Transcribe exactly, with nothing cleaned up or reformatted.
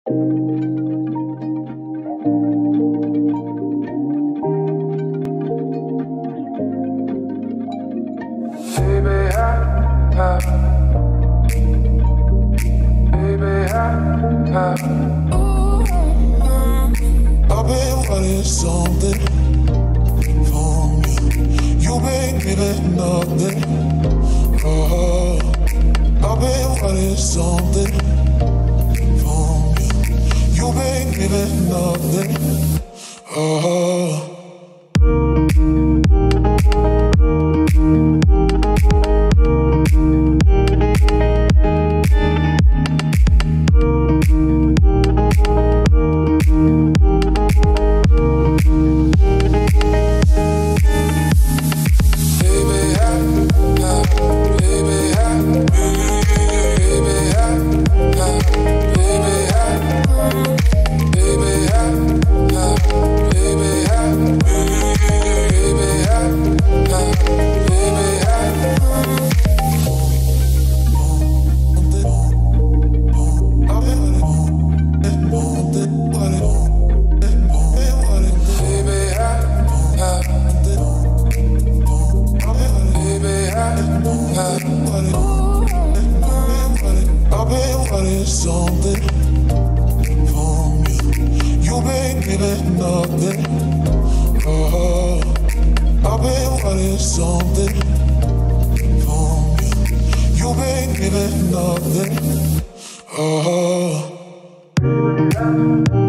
I've been wanting something from you. You been giving nothing. Oh, I've been wanting something from you. You been giving nothing. Oh. I've been wanting something from you. You been giving nothing. Oh, I've been wanting something from you. You been giving nothing. Oh.